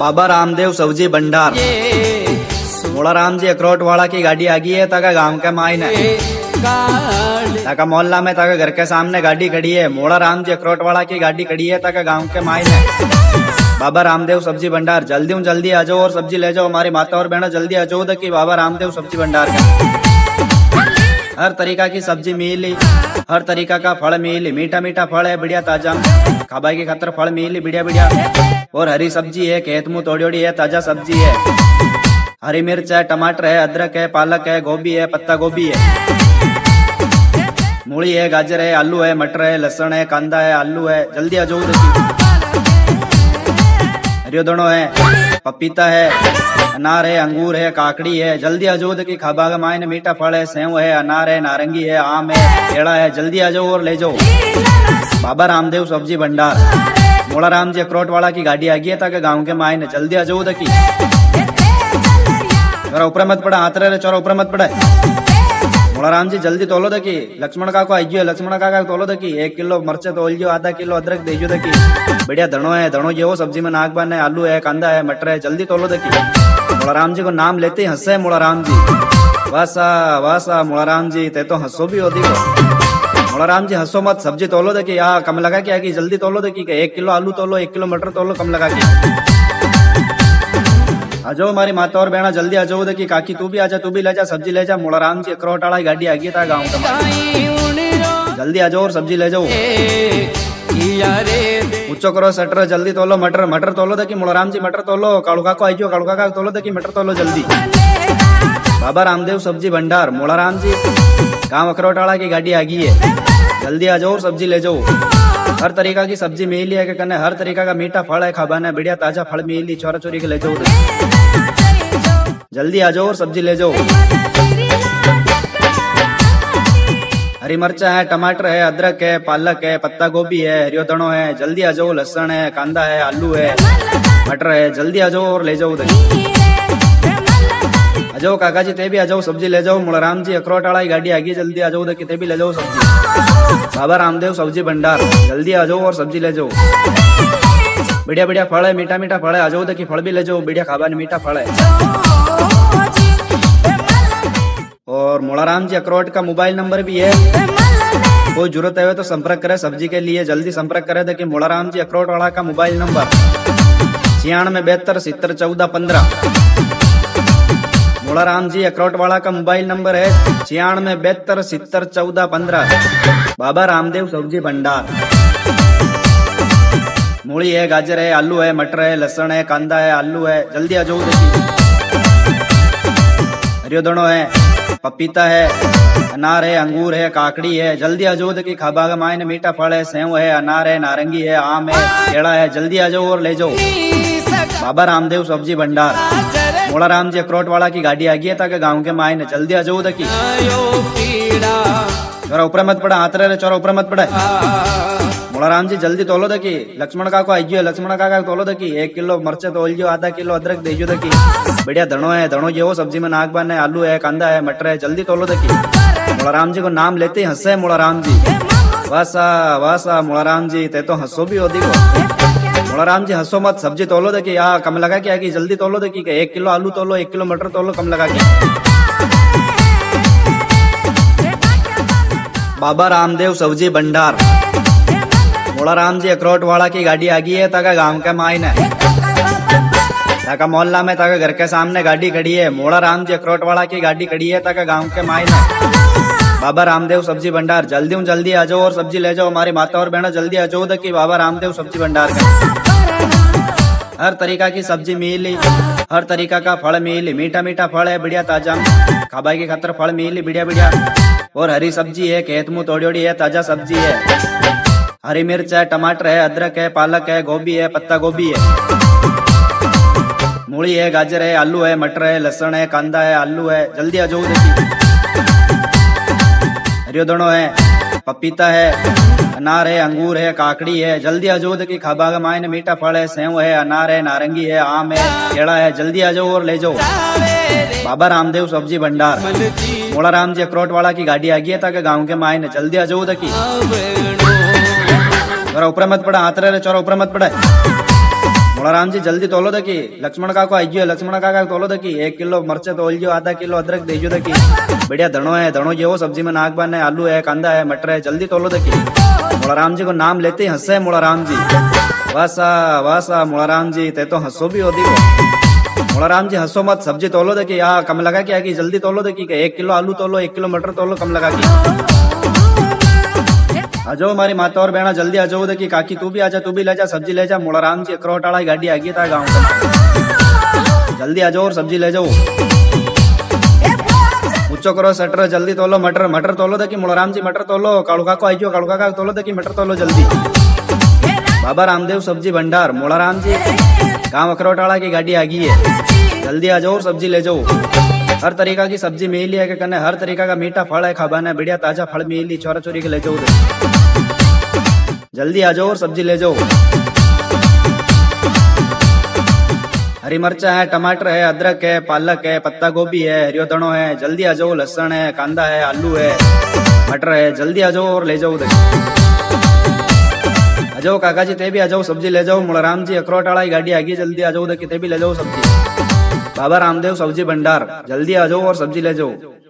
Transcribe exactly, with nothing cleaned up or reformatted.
बाबा रामदेव सब्जी भंडार। मोड़ा राम जी अखरोट वाला की गाड़ी आ गई है। ताका गांव के मायने ताका मोहल्ला में ताका घर के सामने गाड़ी खड़ी है। मोड़ा राम जी अखरोट वाला की गाड़ी खड़ी है। ताका गांव के मायने बाबा रामदेव सब्जी भंडार। जल्दी हूँ जल्दी आ जाओ और सब्जी ले जाओ। हमारी माता और बहना जल्दी आ जाओ कि बाबा रामदेव सब्जी भंडार का हर तरीका की सब्जी मिली, हर तरीका का फल मिली। मीठा मीठा फल है बढ़िया ताजा, खाबाई की खतर फल मिली बढ़िया बढ़िया। और हरी सब्जी है, खेत मुँह तोड़ी ओड़ी है, ताजा सब्जी है। हरी मिर्च है, टमाटर है, अदरक है, पालक है, गोभी है, पत्ता गोभी है, मूली है, गाजर है, आलू है, मटर है, लहसुन है, कांदा है, आलू है। जल्दी आ जाओ। हरियोदनो है, पपीता है, अनार है, अंगूर है, काकड़ी है। जल्दी आ जाओ कि खाबा का मायने मीठा फल है, सेव है, अनार है, नारंगी है, आम है, केला है। जल्दी आ जाओ और ले जाओ। बाबा रामदेव सब्जी भंडार। मोड़ा राम जी अखरोट वाला की गाड़ी आ गई है। ताकि गांव के मायने जल्दी आ जाओ। की चोरा ऊपर मत पड़ा, हाथ रहे चोरा ऊपर मत पड़ा। मोड़ा राम जी जल्दी तोलो दकी। लक्ष्मण का को आई गयो, लक्ष्मण का तोलो दकी। एक किलो मरचे तोल जो, आधा किलो अदरक दे जो दकी। बढ़िया धनो है, धनो जो सब्जी में नाक बन है, आलू है, कांदा है, मटर है। जल्दी तोलो दकी। मोड़ा राम जी को नाम लेते ही हंसे मोड़ा राम जी। वासा वासा मोड़ा राम जी ते तो हंसो भी होती को। मोड़ा राम जी हंसो मत, सब्जी तोलो दकी। यहाँ कम लगा के आगे जल्दी तोलो दकी। एक किलो आलू तोलो, एक किलो मटर तोलो, कम लगा के आ जाओ। हमारी माता और बहना जल्दी आ जाओ। देखी काकी तू भी आजा, तू भी ले जा, सब्जी ले जा। मोड़ा राम जी अखरोट वाला गाड़ी आ गई था गाँव का। जल्दी आ जाओ और सब्जी ले जाओ। ऊंचो करो शटर, जल्दी तोलो। मटर मटर तोलो देखी। मोड़ा राम जी मटर तोलो। कालुका को आई जाओ, कालुका का तोलो देखी। मटर तोलो जल्दी। बाबा रामदेव सब्जी भंडार। मोड़ा राम जी गाँव अखरोट वाला की गाड़ी आ गई है। जल्दी आ जाओ और सब्जी ले जाओ। हर तरीका की सब्जी मिली है, कने हर तरीका का मीठा फल है, खाबाना बढ़िया ताजा फल मिली। छोरा चोरी के ले जाओ। जल्दी आ जाओ और सब्जी ले जाओ। हरी मिर्चा है, टमाटर है, अदरक है, पालक है, पत्ता गोभी है, हरियोदनो है। जल्दी आ जाओ। लहसुन है, कांदा है, आलू है, मटर है। जल्दी आ जाओ और ले जाओ। आ जाओ काका जी, ते भी आ जाओ, सब्जी ले जाओ। मोड़ा राम जी अखरोट वाला गाड़ी आ गई। जल्दी आ जाओ। देखी ते भी ले जाओ सब्जी। बाबा रामदेव सब्जी भंडार। जल्दी आ जाओ और सब्जी ले जाओ। बढ़िया बढ़िया फल है, मीठा मीठा फल है। आ जाओ। देखी फल भी ले जाओ। बढ़िया खाबा ने मीठा फल है। और मोड़ा राम जी अखरोट का मोबाइल नंबर भी है। कोई जरूरत है तो संपर्क करे सब्जी के लिए। जल्दी संपर्क करे। देखिए मोड़ा राम जी अखरोट वाला का मोबाइल नंबर छियानवे बहत्तर सितर चौदह पंद्रह। मोड़ा राम जी अखरोट वाला का मोबाइल नंबर है छियानवे बहत्तर सितर चौदह पंद्रह। बाबा रामदेव सब्जी भंडार। मूली है, गाजर है, आलू है, मटर है, लहसुन है, कांदा है, आलू है। जल्दी आ जाओ। हरियोदनो है, पपीता है, अनार है, अंगूर है, काकड़ी है। जल्दी आ जाओ। देखी खाबा का मायने मीठा फल है, सेव है, अनार है, नारंगी है, आम है, केला है। जल्दी आ जाओ और ले जाओ। बाबा रामदेव सब्जी भंडार। मोड़ा राम जी अखरोट वाला की गाड़ी आ गई है। ताकि गाँव के मायने जल्दी आ जाओ। देखी चोरा ऊपर मत पड़ा, हाथ रहे चोरा ऊपर मत पड़ा। मोड़ा राम जी जल्दी तोलो देखी। लक्ष्मण का को आई गयो, लक्ष्मण का तोलो देखी। एक किलो मरचे तोल जो, आधा किलो अदरक दे जो देखी। बढ़िया धनो है, धनो जो सब्जी में नाक बन है, आलू है, कांदा है, मटर है। जल्दी तोलो देखी। मोड़ा राम जी को नाम लेते ही हंसे मोड़ा राम जी। वासा वासा मोड़ा राम जी ते तो हंसो भी होती को। मोड़ा राम जी हंसो मत, सब्जी तोलो देखी। यहाँ कम लगा के आगे जल्दी तोलो देखी। एक किलो आलू तोलो, एक किलो मटर तोलो, कम लगा के। बाबा रामदेव सब्जी भंडार। मोड़ा राम जी अखरोट वाला की गाड़ी आ गई है। ताका गांव के मायने ताका मोहल्ला में ताका घर के सामने गाड़ी खड़ी है। मोड़ा राम जी अखरोट वाला की गाड़ी खड़ी है। ताका गांव के मायने बाबा रामदेव सब्जी भंडार। जल्दी हूँ जल्दी आ जाओ और सब्जी ले जाओ। हमारी माता और बहना जल्दी आ जाओ। कि बाबा रामदेव सब्जी भंडार का हर तरीका की सब्जी मिली, हर तरीका का फल मिली। मीठा मीठा फल है, बढ़िया ताजा, खाबाई की खतर फल मिली बढ़िया बढ़िया। और हरी सब्जी है, खेत मुँह तोड़ी ओड़ी है, ताजा सब्जी है। हरी मिर्च है, टमाटर है, अदरक है, पालक है, गोभी है, पत्ता गोभी है, मूली है, गाजर है, आलू है, मटर है, लहसुन है, कांदा है, आलू है। जल्दी आ जाओ। देखिए हरियोदनो है, पपीता है, अनार है, अंगूर है, काकड़ी है। जल्दी आ जाओ। देखिए खाबा का मायने मीठा फल है, सेव है, अनार है, नारंगी है, आम है, केला है। जल्दी आ जाओ और ले जाओ। बाबा रामदेव सब्जी भंडार। मोड़ा राम जी अखरोट वाला की गाड़ी आ गई है। ताकि गाँव के मायने जल्दी आ जाओ। देखिए चोरा ऊपर मत पड़ा, हाथ रहे चोरा ऊपर मत पड़ा। मोलाराम जी जल्दी तोलो दकी लक्ष्मण काको आइयो लक्ष्मण काका तोलो दकी एक किलो मरचे तोल जो आधा किलो अदरक देजो दकी बढ़िया धनो है धनो जो सब्जी में नाक बन है आलू है कांदा है मटर है जल्दी तोलो दकी। मोलाराम जी को नाम लेते ही हंसे मोलाराम जी वासा वासा मोलाराम जी ते तो हंसो भी होती को। मोलाराम जी हंसो मत सब्जी तोलो दकी या कम लगा क्या की जल्दी तोलो दकी एक किलो आलू तोलो एक किलो मटर तोलो कम लगा की। आ जाओ हमारी माता और बहना जल्दी आ जाओ देखी काकी तू भी आजा तू भी ले जा सब्जी ले जा मोलाराम जी अखरोट वाला गाड़ी आ गई था गाँव में जल्दी आ जाओ और सब्जी ले जाओ। ऊंचो करो सटर जल्दी तोलो मटर मटर तोलो देखी मोलाराम जी मटर तोलो कालुका को आइयो कालुका का तोलो देखी मटर तोलो जल्दी। बाबा रामदेव सब्जी भंडार मोलाराम जी गाँव अखरोट वाला की गाड़ी आ गई है जल्दी आ जाओ और सब्जी ले जाओ। हर तरीका की सब्जी मिली है कने हर तरीका का मीठा फल है खाबाना है बढ़िया ताजा फल मिली छोरा चोरी के ले जाओ जल्दी आ जाओ और सब्जी ले जाओ। हरी मिर्चा है टमाटर है अदरक है पालक है पत्ता गोभी है हरियो धनो है जल्दी आ जाओ लहसुन है कांदा है आलू है मटर है जल्दी आ जाओ और ले जाओ। आ जाओ काका जी ते भी आ जाओ सब्जी ले जाओ मोलाराम जी अखरोट वाला गाड़ी आ गई जल्दी आ जाओ ते भी ले जाओ सब्जी। बाबा रामदेव सब्जी भंडार जल्दी आ जाओ और सब्जी ले जाओ।